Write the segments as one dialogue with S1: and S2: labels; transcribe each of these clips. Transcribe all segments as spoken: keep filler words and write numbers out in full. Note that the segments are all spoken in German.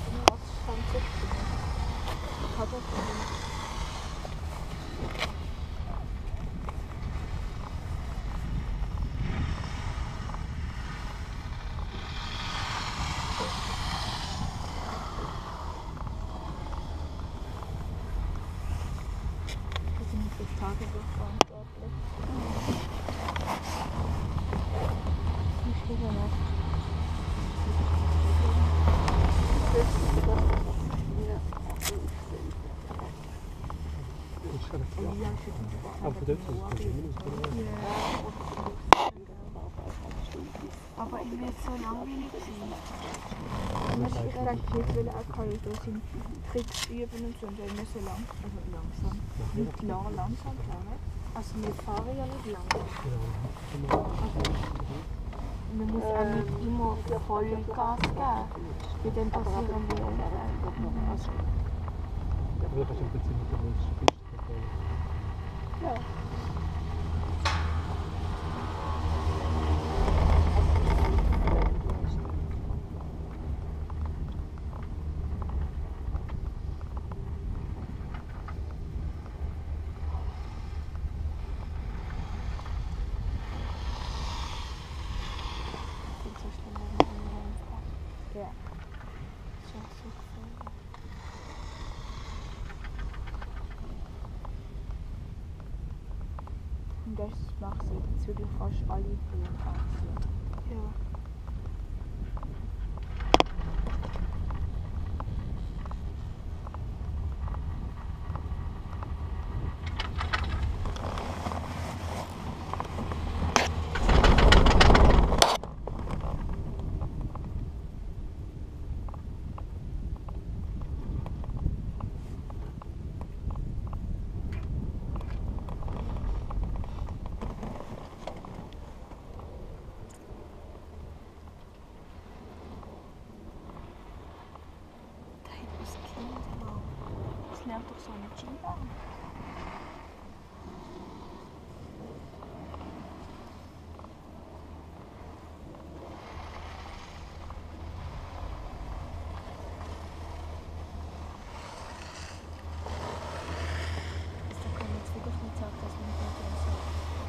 S1: Aber ich will so langweilig sein. Ich denke, ich will auch keine sind Tricks üben und so, und wir müssen lang, also langsam. Nicht lang, langsam fahren. Also wir fahren ja nicht lang. Man muss auch nicht immer voll Gas geben, weil dann passieren wir Unfälle. Also,
S2: aber das ist im Prinzip mit der Piste.
S1: ja. Ja. So, so gefallen. Und das macht sie, jetzt würde ich fast alle Blumen anziehen. Ja. Das lernt doch so eine Skifahren. Da kann man jetzt wirklich nicht sagen, dass man nicht mehr so.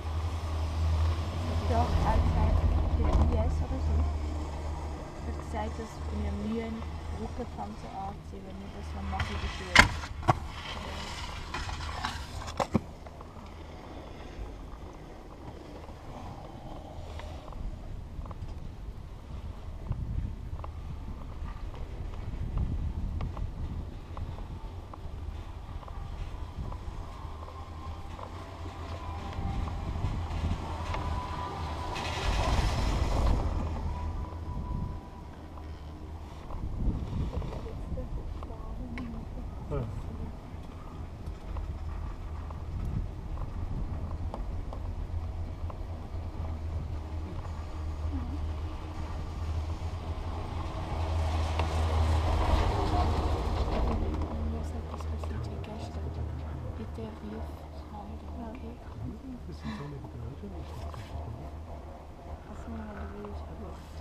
S1: Ja, auch gesagt, der I S oder so. Hat gesagt, dass wir mühen Rückenpanzer anziehen, wenn wir das machen in der Schule. Das sind so eine Geräusche, das ist das. Ach so, du willst aber.